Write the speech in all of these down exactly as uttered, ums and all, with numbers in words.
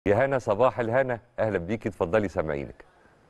يا هنا صباح الهنا، اهلا بيكي، اتفضلي سامعينك.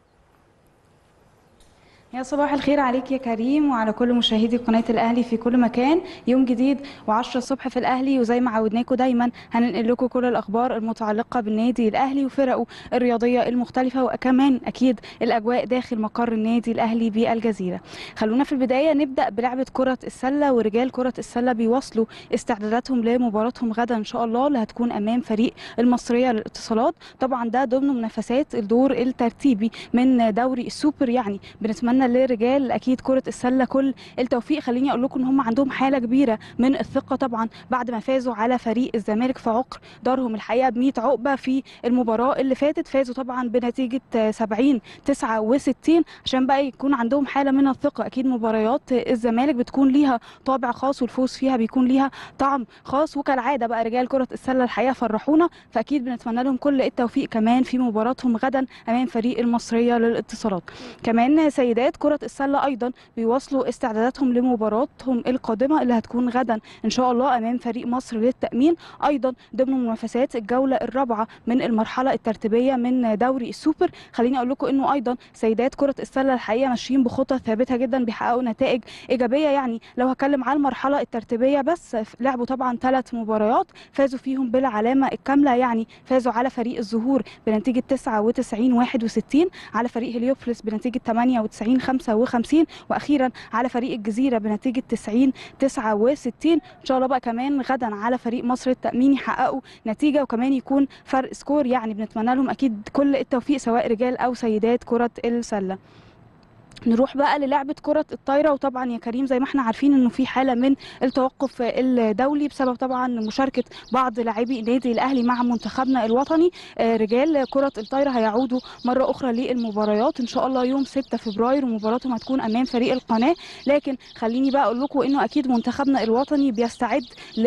يا صباح الخير عليك يا كريم وعلى كل مشاهدي قناة الأهلي في كل مكان. يوم جديد وعشرة الصبح في الأهلي، وزي ما عودناكم دايما هننقل لكم كل الأخبار المتعلقة بالنادي الأهلي وفرقه الرياضية المختلفة، وكمان أكيد الأجواء داخل مقر النادي الأهلي بالجزيرة. خلونا في البداية نبدأ بلعبة كرة السلة، ورجال كرة السلة بيواصلوا استعداداتهم لمباراتهم غدا إن شاء الله اللي هتكون أمام فريق المصرية للاتصالات. طبعا ده ضمن منافسات الدور الترتيبي من دوري السوبر، يعني بنتمنى لرجال اكيد كره السله كل التوفيق. خليني اقول لكم ان هم عندهم حاله كبيره من الثقه طبعا بعد ما فازوا على فريق الزمالك في عقر دارهم الحقيقه ب مية عقبه في المباراه اللي فاتت. فازوا طبعا بنتيجه سبعين تسعة وستين، عشان بقى يكون عندهم حاله من الثقه. اكيد مباريات الزمالك بتكون ليها طابع خاص والفوز فيها بيكون ليها طعم خاص، وكالعاده بقى رجال كره السله الحقيقه فرحونا، فاكيد بنتمنى لهم كل التوفيق كمان في مباراتهم غدا امام فريق المصريه للاتصالات. كمان سيدات كرة السلة أيضا بيواصلوا استعداداتهم لمباراتهم القادمة اللي هتكون غدا إن شاء الله أمام فريق مصر للتأمين، أيضا ضمن منافسات الجولة الرابعة من المرحلة الترتيبية من دوري السوبر. خليني أقول لكم إنه أيضا سيدات كرة السلة الحقيقة ماشيين بخطى ثابتة جدا، بيحققوا نتائج إيجابية. يعني لو هتكلم على المرحلة الترتيبية بس، لعبوا طبعا ثلاث مباريات فازوا فيهم بالعلامة الكاملة، يعني فازوا على فريق الزهور بنتيجة تسعة وتسعين واحد وستين، على فريق هليوبلس بنتيجة ثمانية وتسعين خمسة وخمسين، واخيرا على فريق الجزيره بنتيجه تسعين تسعة وستين. ان شاء الله بقى كمان غدا على فريق مصر التامين يحققوا نتيجه وكمان يكون فرق سكور، يعني بنتمنى لهم اكيد كل التوفيق سواء رجال او سيدات كره السله. نروح بقى للعبة كرة الطايرة، وطبعا يا كريم زي ما احنا عارفين انه في حالة من التوقف الدولي بسبب طبعا مشاركة بعض لاعبي النادي الاهلي مع منتخبنا الوطني. رجال كرة الطايرة هيعودوا مرة اخرى للمباريات ان شاء الله يوم ستة فبراير، ومباراتهم هتكون امام فريق القناة. لكن خليني بقى اقول لكم انه اكيد منتخبنا الوطني بيستعد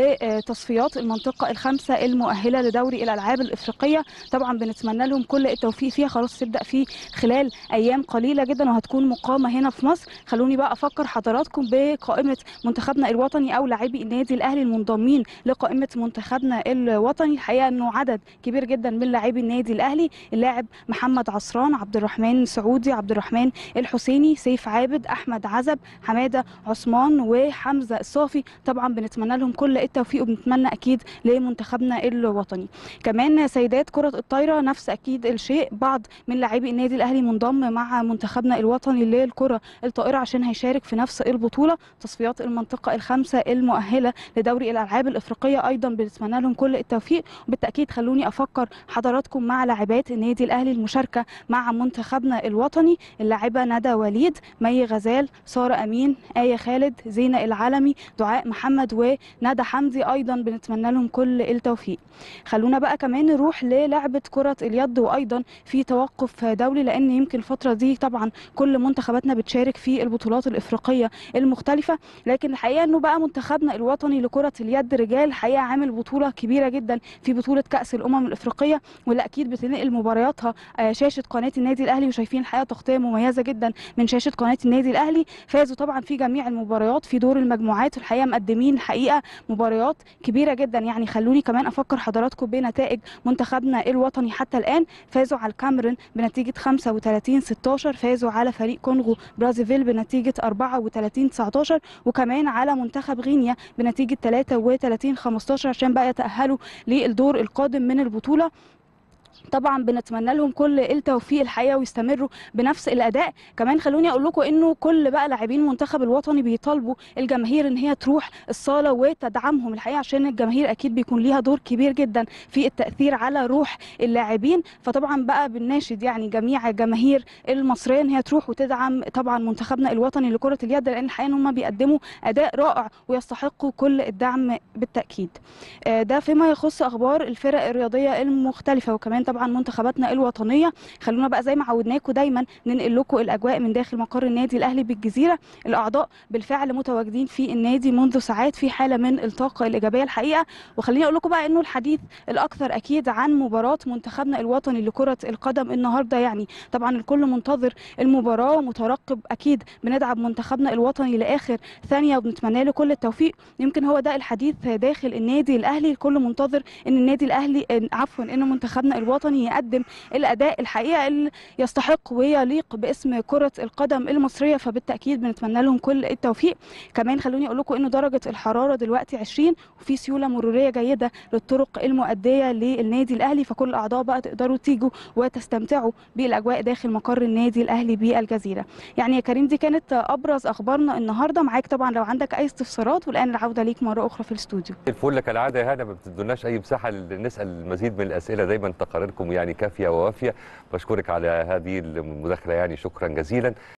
لتصفيات المنطقة الخامسة المؤهلة لدوري الالعاب الافريقية. طبعا بنتمنى لهم كل التوفيق فيها، خلاص تبدأ في خلال ايام قليلة جدا وهتكون قامة هنا في مصر. خلوني بقى افكر حضراتكم بقائمة منتخبنا الوطني او لاعبي النادي الاهلي المنضمين لقائمة منتخبنا الوطني. الحقيقة انه عدد كبير جدا من لاعبي النادي الاهلي: اللاعب محمد عصران، عبد الرحمن سعودي، عبد الرحمن الحسيني، سيف عابد، احمد عزب، حمادة عثمان، وحمزة الصافي. طبعا بنتمنى لهم كل التوفيق وبنتمنى اكيد لمنتخبنا الوطني. كمان سيدات كرة الطايرة نفس اكيد الشيء، بعض من لاعبي النادي الاهلي منضم مع منتخبنا الوطني للكرة الطائرة عشان هيشارك في نفس البطولة تصفيات المنطقة الخامسة المؤهلة لدوري الألعاب الإفريقية. أيضا بنتمنى لهم كل التوفيق، وبالتأكيد خلوني أفكر حضراتكم مع لاعبات النادي الأهلي المشاركة مع منتخبنا الوطني: اللاعبة ندى وليد، مي غزال، سارة أمين، آية خالد، زينة العالمي، دعاء محمد، وندى حمدي. أيضا بنتمنى لهم كل التوفيق. خلونا بقى كمان نروح للعبة كرة اليد، وأيضا في توقف دولي لأن يمكن الفترة دي طبعا كل منتخباتنا بتشارك في البطولات الافريقيه المختلفه. لكن الحقيقه انه بقى منتخبنا الوطني لكره اليد رجال الحقيقه عامل بطوله كبيره جدا في بطوله كاس الامم الافريقيه، واللي اكيد بتنقل مبارياتها شاشه قناه النادي الاهلي، وشايفين الحقيقه تغطيه مميزه جدا من شاشه قناه النادي الاهلي. فازوا طبعا في جميع المباريات في دور المجموعات، والحقيقه مقدمين الحقيقه مباريات كبيره جدا. يعني خلوني كمان افكر حضراتكم بنتائج منتخبنا الوطني حتى الان: فازوا على الكاميرون بنتيجه خمسة وثلاثين ستاشر، فازوا على فريق كونغو برازيفيل بنتيجة أربعة وثلاثين تسعتاشر، وكمان على منتخب غينيا بنتيجة ثلاثة وثلاثين خمستاشر عشان بقى يتأهلوا للدور القادم من البطولة. طبعا بنتمنى لهم كل التوفيق الحقيقه ويستمروا بنفس الاداء. كمان خلوني اقول لكم انه كل بقى لاعبين المنتخب الوطني بيطالبوا الجماهير ان هي تروح الصاله وتدعمهم الحقيقه، عشان الجماهير اكيد بيكون ليها دور كبير جدا في التاثير على روح اللاعبين. فطبعا بقى بنناشد يعني جميع الجماهير المصريه ان هي تروح وتدعم طبعا منتخبنا الوطني لكره اليد، لان الحقيقه ان هم بيقدموا اداء رائع ويستحقوا كل الدعم بالتاكيد. ده فيما يخص اخبار الفرق الرياضيه المختلفه، وكمان طبعا منتخباتنا الوطنيه. خلونا بقى زي ما عودناكم دايما ننقل لكم الاجواء من داخل مقر النادي الاهلي بالجزيره. الاعضاء بالفعل متواجدين في النادي منذ ساعات في حاله من الطاقه الايجابيه الحقيقه. وخليني اقول لكم بقى انه الحديث الاكثر اكيد عن مباراه منتخبنا الوطني لكره القدم النهارده. يعني طبعا الكل منتظر المباراه ومترقب، اكيد بندعم منتخبنا الوطني لاخر ثانيه وبنتمنى له كل التوفيق. يمكن هو ده الحديث داخل النادي الاهلي، الكل منتظر ان النادي الاهلي عفوا ان منتخبنا الوطني الوطني يقدم الاداء الحقيقه اللي يستحق ويليق باسم كره القدم المصريه، فبالتاكيد بنتمنى لهم كل التوفيق. كمان خلوني اقول لكم ان درجه الحراره دلوقتي عشرين وفي سيوله مروريه جيده للطرق المؤديه للنادي الاهلي، فكل الاعضاء بقى تقدروا تيجوا وتستمتعوا بالاجواء داخل مقر النادي الاهلي بالجزيره. يعني يا كريم دي كانت ابرز اخبارنا النهارده. معاك طبعا لو عندك اي استفسارات، والان العوده ليك مره اخرى في الاستوديو. الفل كالعاده يا هنا، ما بتدوناش اي مساحه نسال المزيد من الاسئله، دايما تقاريركم يعني كافيه ووافيه. بشكرك على هذه المداخله، يعني شكرا جزيلا.